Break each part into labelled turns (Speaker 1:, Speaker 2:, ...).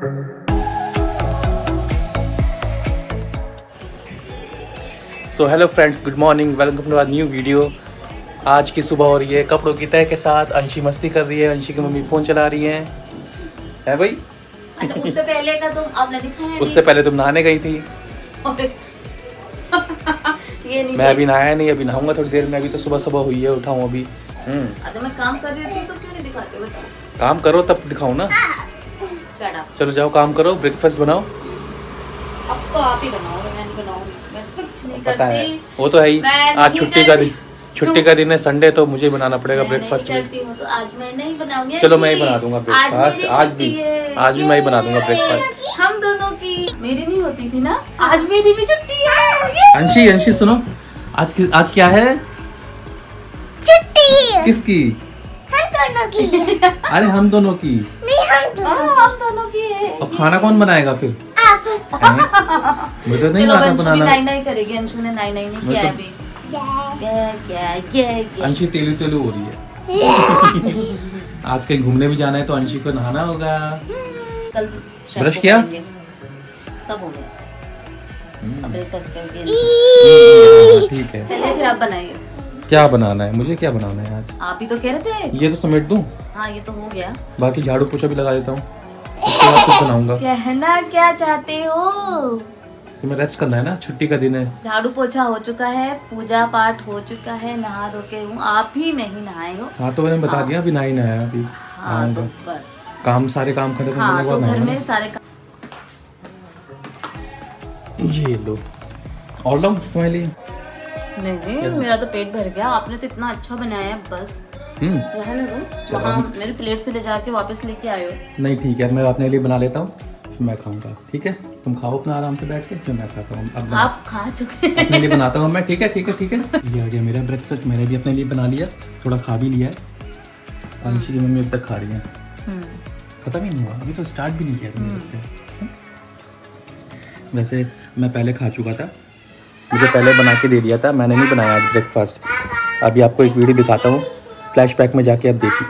Speaker 1: So hello friends, good morning, welcome to our new video. आज की सुबह हो रही है कपड़ों की तह के साथ। अंशी मस्ती कर रही है, अंशी की मम्मी फ़ोन चला रही हैं, है भाई?
Speaker 2: अच्छा, उससे पहले का तुम आपने दिखाया?
Speaker 1: उससे पहले तुम नहाने गई थी।
Speaker 2: ये नहीं,
Speaker 1: मैं अभी नहाया नहीं, अभी नहाऊंगा थोड़ी देर में। अभी तो सुबह सुबह हुई है, उठाऊँ अभी।
Speaker 2: अच्छा, मैं काम कर रही थी तो क्यों नहीं दिखाते? बताओ।
Speaker 1: काम करो तब दिखाऊँ ना। चलो जाओ काम करो, ब्रेकफास्ट बनाओ।
Speaker 2: अब तो आप ही बनाओगे, मैं नहीं बनाऊंगी, मैं कुछ नहीं
Speaker 1: पता है,
Speaker 2: करती।
Speaker 1: वो तो है ही। आज छुट्टी का दिन है, संडे, तो मुझे बनाना पड़ेगा ब्रेकफास्ट में।
Speaker 2: तो आज मैं नहीं बनाऊंगी।
Speaker 1: चलो मैं ही बना दूंगा ब्रेकफास्ट। आज भी मैं ही बना दूंगा ब्रेकफास्ट।
Speaker 2: हम दोनों की, मेरी नहीं होती थी ना, आज मेरी भी छुट्टी है।
Speaker 1: अंशी सुनो, आज क्या है?
Speaker 3: छुट्टी।
Speaker 1: किसकी?
Speaker 3: हम दोनों की।
Speaker 1: अरे हम दोनों की
Speaker 3: नहीं,
Speaker 2: हम दोनों की है।
Speaker 1: और खाना कौन बनाएगा फिर? मुझे तो नहीं आता बनाना।
Speaker 2: नाई करेगी। अंशु ने नाई नहीं किया है अभी।
Speaker 1: अंशी तेलू हो रही है। आज कहीं घूमने भी जाना है तो अंशी को नहाना होगा।
Speaker 2: कल
Speaker 1: ब्रश किया?
Speaker 2: सब हो गया।
Speaker 1: ठीक है,
Speaker 2: चलिए फिर आप बनाइए।
Speaker 1: क्या बनाना है? मुझे क्या बनाना है आज?
Speaker 2: आप ही तो कह रहे थे।
Speaker 1: ये तो समेट दूं?
Speaker 2: हाँ, ये तो हो गया।
Speaker 1: बाकी झाड़ू पोछा भी लगा देता हूँ, उसके बाद कुछ बनाऊंगा।
Speaker 2: कहना क्या चाहते हो?
Speaker 1: तुम्हें रेस्ट करना है ना, छुट्टी का दिन है।
Speaker 2: झाड़ू पोछा हो चुका है, पूजा पाठ हो चुका है, नहा धो के हूँ, आप ही नहीं नहाए हो।
Speaker 1: हाँ तो मैंने बता दिया, अभी नहा ही नहाया अभी।
Speaker 2: हाँ तो बस
Speaker 1: काम, सारे काम खत्म
Speaker 2: हाँ,
Speaker 1: होने के
Speaker 2: तो
Speaker 1: बाद
Speaker 2: घर
Speaker 1: नहाया
Speaker 2: में सारे काम।
Speaker 1: ये लो और लो तुम्हारे लिए।
Speaker 2: नहीं, मेरा तो पेट भर गया। आपने तो इतना अच्छा बनाया है, बस रहने दो। वहाँ मेरी प्लेट से ले जाके वापस लेके आए हो।
Speaker 1: नहीं ठीक है, मैं अपने लिए बना लेता हूँ, फिर मैं खाऊंगा। ठीक है, तुम खाओ अपना आराम से बैठ के, फिर मैं खाता हूँ। अब
Speaker 2: आप खा चुके हैं।
Speaker 1: अपने लिए बनाता हूँ मैं। ठीक है ये आ गया मेरा ब्रेकफास्ट। मैंने भी अपने लिए बना लिया, थोड़ा खा भी लिया है। अंशी की मम्मी अब तक खा रही है, खत्म ही नहीं हुआ अभी, तो स्टार्ट भी नहीं किया तुमने। वैसे मैं पहले खा चुका था, मुझे पहले बना के दे दिया था, मैंने नहीं बनाया आज ब्रेकफास्ट। अभी आपको एक वीडियो दिखाता हूँ, फ्लैशबैक में जाके अब देखिए।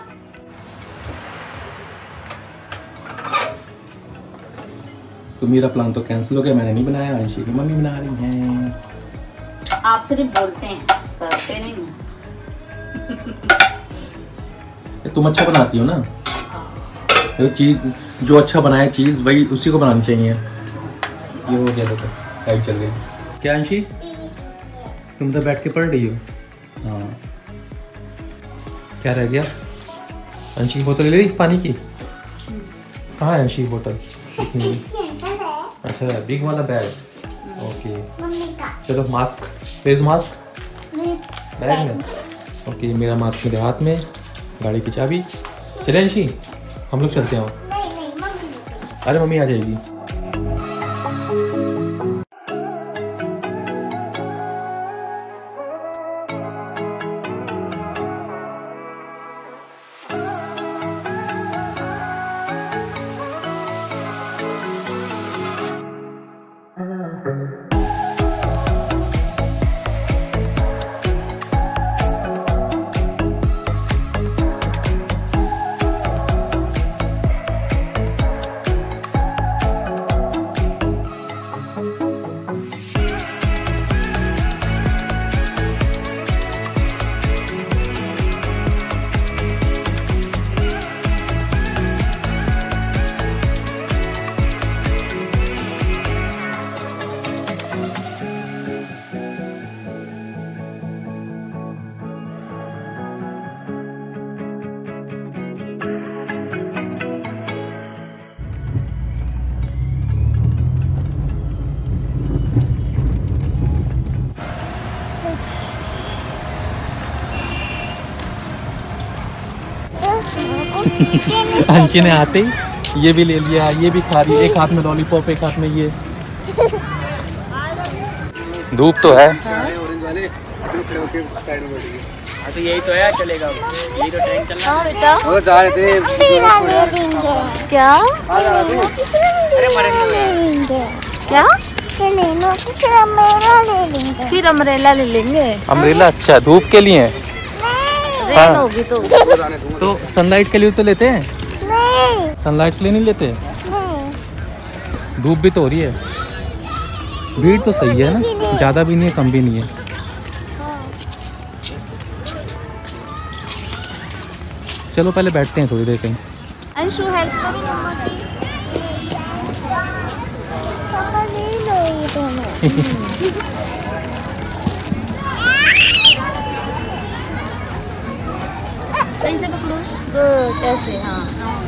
Speaker 1: तो मेरा प्लान तो कैंसिल हो गया, मैंने नहीं बनाया, अंशी की मम्मी बना रही हैं।
Speaker 2: आप सिर्फ बोलते हैं, करते नहीं हैं।
Speaker 1: तुम अच्छा बनाती हो ना, तो चीज़ जो अच्छा बनाए चीज़ वही उसी को बनानी चाहिए। ये हो गया, देखो लाइट चल गई। क्या अंशी, तुम तो बैठ के पढ़ रही हो? हाँ, क्या रह गया? अंशी की बोतल ले ली पानी की? कहाँ है अंशी की बोतल? अच्छा, बिग वाला बैग। ओके, चलो मास्क, फेस मास्क बैग में। ओके, मेरा मास्क मेरे हाथ में, गाड़ी की चाबी। चले अंशी, हम लोग चलते हैं। अरे मम्मी आ जाएगी। अंशी ने आते ही ये भी ले लिया, ये भी खा रही है, एक हाथ में लॉलीपॉप, एक हाथ में ये। धूप तो है।
Speaker 4: तो यही तो है, चलेगा यही तो ट्रेन चल रहा है।
Speaker 2: बेटा
Speaker 4: वो जा रहे थे
Speaker 2: क्या?
Speaker 4: अरे मरेंगे
Speaker 2: क्या?
Speaker 3: ले लेंगे।
Speaker 2: फिर अम्ब्रेला ले लेंगे।
Speaker 1: अम्ब्रेला अच्छा धूप के लिए?
Speaker 2: रेन होगी तो
Speaker 1: सनलाइट के लिए तो लेते हैं।
Speaker 3: नहीं,
Speaker 1: सनलाइट के लिए नहीं लेते।
Speaker 3: नहीं।
Speaker 1: धूप भी तो हो रही है, भीड़ तो सही है ना, ज़्यादा भी नहीं है कम भी नहीं है। चलो पहले बैठते हैं थोड़ी देर कहीं।
Speaker 2: अंशु हेल्प करो मम्मा की।
Speaker 3: पापा नहीं लो ये दोनों।
Speaker 2: सही से पकड़ो। गुड, ऐसे हाँ।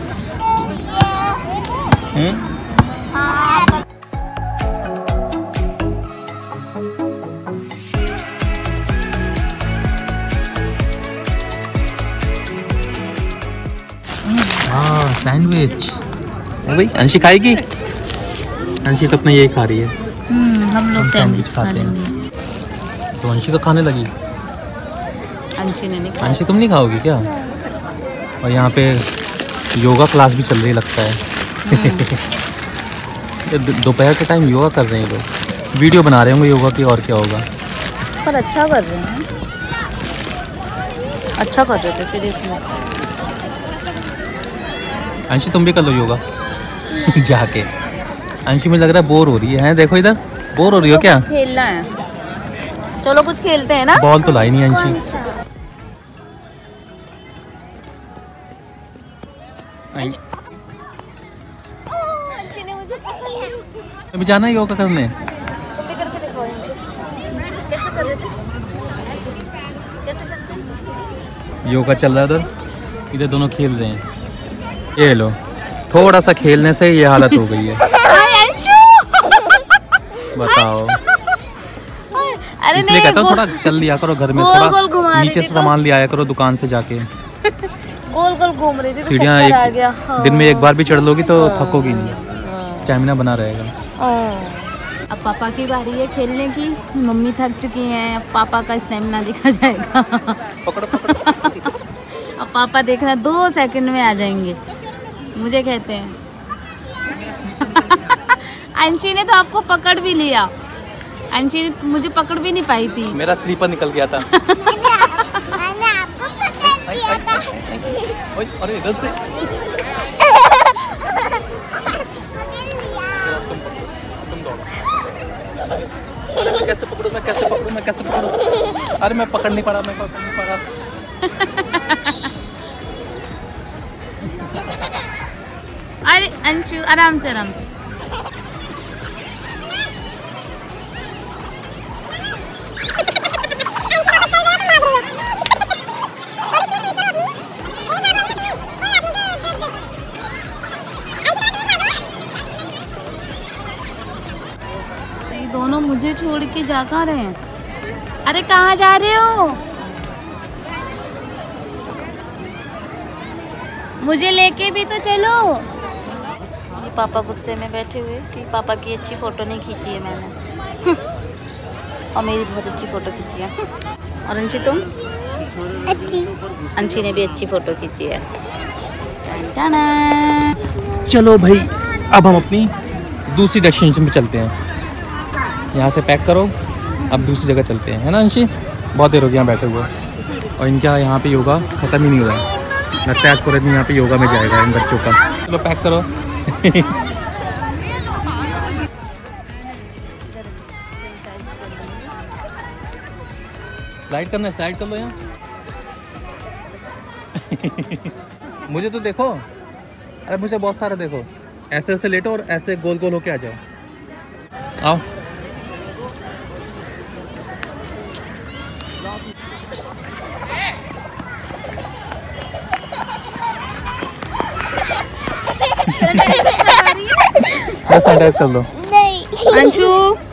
Speaker 1: हाँ सैंडविच। भाई अंशी खाएगी? अंशी तो अपना यही खा रही है।
Speaker 2: हम लोग
Speaker 1: सैंडविच खाते हैं। तो अंशी तो खाने लगी।
Speaker 2: अंशी ने नहीं खाया।
Speaker 1: अंशी तुम नहीं खाओगी क्या? और यहाँ पे योगा क्लास भी चल रही लगता है। दोपहर के टाइम योगा कर रहे हैं लोग, वीडियो बना रहे होंगे योगा की, और क्या होगा।
Speaker 2: पर अच्छा कर रहे हैं, अच्छा कर रहे थे सीरियसली।
Speaker 1: अंशी तुम भी कर लो योगा जाके। अंशी मुझे लग रहा है बोर हो रही है। देखो इधर, बोर हो रही हो क्या?
Speaker 2: खेलना है, चलो कुछ खेलते हैं ना।
Speaker 1: बॉल तो लाई नहीं अंशी।
Speaker 2: अंशी ने मुझे पकड़ लिया।
Speaker 1: अभी जाना है योगा करने।
Speaker 2: तुम भी करके देखो। कैसे कर रहे थे? कैसे करते हैं?
Speaker 1: योगा चल रहा है उधर, इधर दोनों खेल रहे हैं। ये लो, थोड़ा सा खेलने से ये हालत हो गई है। बताओ।
Speaker 2: अरे
Speaker 1: इसलिए कहता हूँ थोड़ा चल लिया करो घर में, थोड़ा नीचे से सामान ले आया करो दुकान से जाके।
Speaker 2: गोल गोल घूम रही थी तो
Speaker 1: सीढ़ियाँ
Speaker 2: चक्कर आ गया।
Speaker 1: दिन में एक बार भी चढ़ लोगी तो थकोगी नहीं, स्टैमिना बना रहेगा।
Speaker 2: अब पापा की बारी है खेलने की। मम्मी थक चुकी हैं, अब पापा का स्टैमिना दिखा जाएगा।
Speaker 1: पकड़ो पकड़ो।
Speaker 2: अब पापा देखना 2 सेकंड में आ जाएंगे, मुझे कहते हैं। अंशी ने तो आपको पकड़ भी लिया। अंशी ने मुझे पकड़ भी नहीं पाई थी।
Speaker 1: मेरा स्लीपर निकल गया था।
Speaker 3: मैंने आपको पकड़ लिया था।
Speaker 1: अरे इधर से तुम दौड़ो। अरे मैं कैसे पकड़ूं, मैं कैसे पकड़ूं, मैं कैसे पकड़ूं? अरे मैं पकड़ नहीं पड़ा, मैं पकड़ नहीं पड़ा।
Speaker 2: अरे अंशु आराम से आराम से। दोनों मुझे छोड़ के जा कहाँ रहे हैं? अरे कहाँ जा रहे हो? मुझे लेके भी तो चलो। ये पापा गुस्से में बैठे हुए कि पापा की अच्छी फोटो नहीं खींची है मैंने। और मेरी बहुत अच्छी फोटो खींची है। और अंशी तुम?
Speaker 3: अच्छी।
Speaker 2: अंशी ने भी अच्छी फोटो खींची है। टाटा।
Speaker 1: चलो भाई, अब हम अपनी दूसरी डेस्टिनेशन पे चलते हैं। यहाँ से पैक करो, अब दूसरी जगह चलते हैं, है ना अंशी? बहुत देर हो गई यहाँ बैठे हुए, और इनका यहाँ पे योगा ख़त्म ही नहीं हुआ है। लगता है आज पूरे दिन यहाँ पे योगा में जाएगा इन बच्चों का। चलो पैक करो। स्लाइड करना है, स्लाइड कर लो यहाँ। मुझे तो देखो, अरे मुझे बहुत सारा देखो। ऐसे ऐसे लेटो और ऐसे गोल गोल होके आ जाओ। आओ। सैनिटाइज कर लो।
Speaker 3: नहीं।
Speaker 2: अंशु,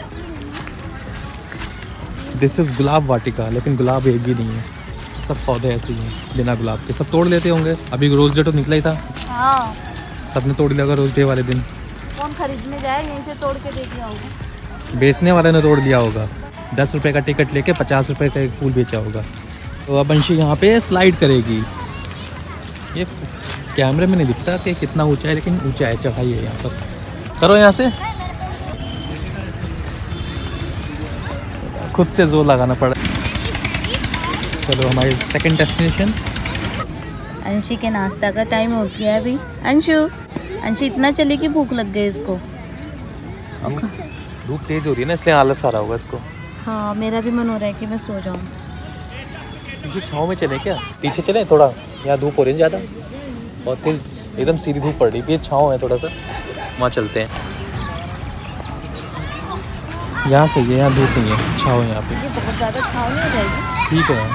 Speaker 1: दिस इज गुलाब वाटिका, लेकिन गुलाब एक भी नहीं है, सब पौधे ऐसे ही हैं बिना गुलाब के। सब तोड़ लेते होंगे। अभी रोज डे तो निकला ही था।
Speaker 2: हाँ।
Speaker 1: सबने तोड़ लिया होगा रोज डे वाले दिन।
Speaker 2: कौन खरीदने जाए, यहीं से तोड़ के दे दिया होगा।
Speaker 1: बेचने वाले ने तोड़ लिया होगा। 10 रुपए का टिकट लेके 50 रुपए का एक फूल बेचा होगा। तो अब अंशी यहाँ पे स्लाइड करेगी। ये कैमरे में नहीं दिखता कि कितना ऊंचा है, लेकिन ऊंचा है, चढ़ाई है यहाँ पर। करो यहाँ से, खुद से जोर लगाना पड़ा। चलो हमारी सेकंड डेस्टिनेशन।
Speaker 2: अंशी के नाश्ता का टाइम हो गया अभी। अंशु, अंशी इतना चली कि भूख लग गई इसको।
Speaker 1: धूप तेज हो रही है ना, इसलिए आलस आ रहा होगा इसको।
Speaker 2: हाँ मेरा भी मन हो रहा है कि मैं सो जाऊँ।
Speaker 1: पीछे छाँव में चले क्या? पीछे चले थोड़ा, यहाँ धूप हो रही है ज़्यादा, बहुत तेज एकदम सीधी धूप पड़ रही है। छाँव है थोड़ा सा, वहाँ चलते हैं। यहाँ सही है, यहाँ धूप नहीं है, छाँव है यहाँ पे।
Speaker 2: ये बहुत ज़्यादा छाँव नहीं हो जाएगी?
Speaker 1: ठीक है।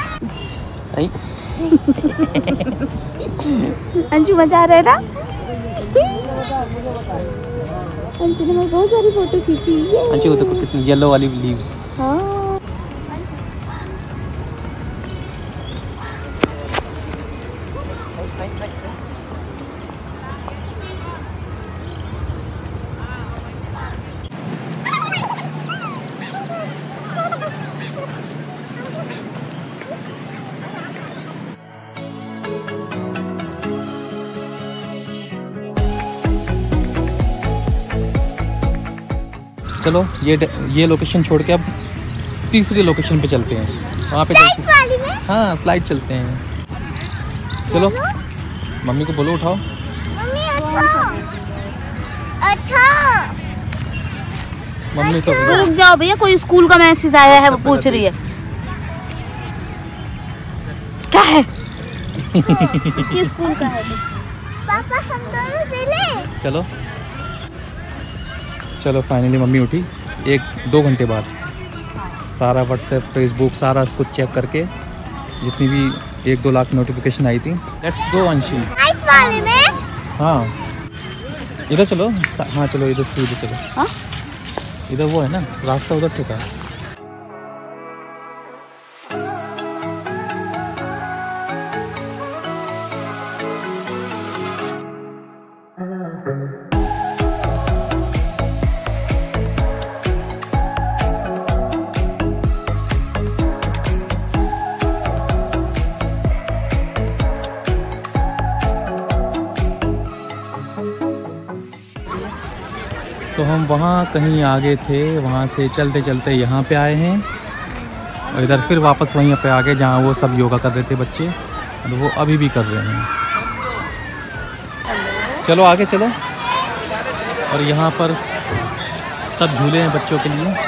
Speaker 2: अंशु मजा आ रहा है ना? अंशु ने बहुत सारी फोटो खींची है।
Speaker 1: अंशु देखो कितनी येलो वाली लीव्स।
Speaker 2: हाँ
Speaker 1: चलो ये लोकेशन छोड़ के अब तीसरी लोकेशन पे चलते हैं। वहाँ पे हाँ स्लाइड चलते हैं। चलो मम्मी को बोलो उठाओ।
Speaker 3: मम्मी अच्छा
Speaker 1: मम्मी तो
Speaker 2: रुक जाओ भैया, कोई स्कूल का मैसेज आया है वो पूछ रही है। क्या है? किस स्कूल का है?
Speaker 3: पापा हम दोनों चले।
Speaker 1: चलो चलो फाइनली मम्मी उठी 1-2 घंटे बाद। सारा व्हाट्सएप फेसबुक सारा उसको चेक करके जितनी भी 1-2 लाख नोटिफिकेशन आई थी। लेट्स गो अंशी।
Speaker 3: नाइट वाले में
Speaker 1: हाँ इधर चलो। हाँ चलो इधर से इधर चलो।
Speaker 2: हाँ?
Speaker 1: इधर वो है ना रास्ता, उधर से था। तो हम वहाँ कहीं आगे थे, वहाँ से चलते चलते यहाँ पे आए हैं और इधर फिर वापस वहीं पे आ गए जहाँ वो सब योगा कर रहे थे बच्चे, और वो अभी भी कर रहे हैं। चलो आगे चलो। और यहाँ पर सब झूले हैं बच्चों के लिए।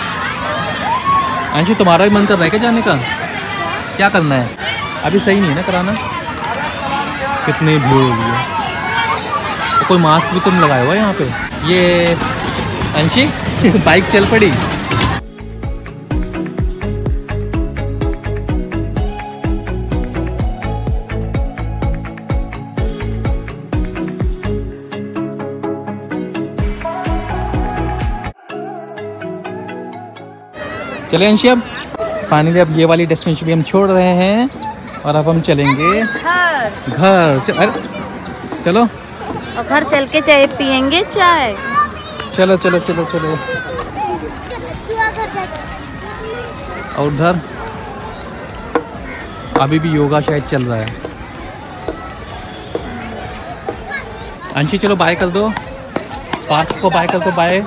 Speaker 1: अंशु तुम्हारा भी मन कर रहा है क्या जाने का? क्या करना है? अभी सही नहीं है ना कराना। कितनी भीड़ हो गई है। तो कोई मास्क भी तुम लगाए हुआ है यहाँ पे। ये अंशी बाइक चल पड़ी। चले अंशी, अब फाइनली अब ये वाली डेस्टिनेशन भी हम छोड़ रहे हैं और अब हम चलेंगे घर। चलो
Speaker 2: और घर चल के चाय पियेंगे। चाय
Speaker 1: चलो चलो चलो चलो। और उधर अभी भी योगा शायद चल रहा है। अंशी चलो बाय कर दो, पार्क को बाय कर दो। बाय।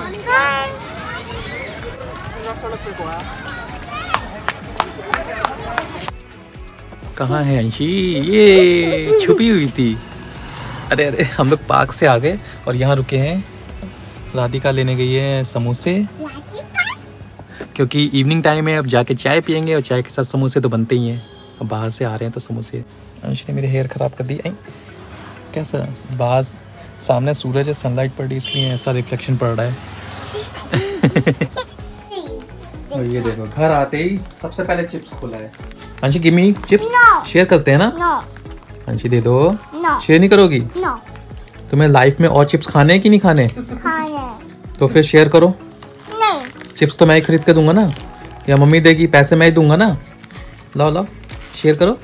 Speaker 1: कहाँ है अंशी? ये छुपी हुई थी। अरे अरे हम लोग पार्क से आ गए और यहाँ रुके हैं। राधिका लेने गई है समोसे, क्योंकि इवनिंग टाइम है। अब जाके चाय पियेंगे और चाय के साथ समोसे तो बनते ही हैं। अब बाहर से आ रहे हैं तो समोसे। अंश ने मेरे हेयर ख़राब कर दी। कैसा बाहर सामने सूरज है, सनलाइट पड़ रही, इसलिए ऐसा रिफ्लेक्शन पड़ रहा है। और ये देखो घर आते ही सबसे पहले चिप्स खोला है। अंशी गिव मी चिप्स। शेयर करते हैं ना? अंशी दे दो। शेयर नहीं करोगी? तुम्हें लाइफ में और चिप्स खाने हैं कि नहीं खाने? तो फिर शेयर करो। नहीं। चिप्स तो मैं ही खरीद के दूंगा ना, या मम्मी देगी, पैसे मैं ही दूंगा ना। लाओ लाओ शेयर करो।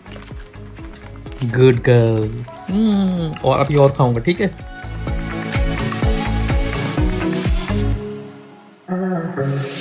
Speaker 1: Good girl. और अभी और खाऊंगा, ठीक है?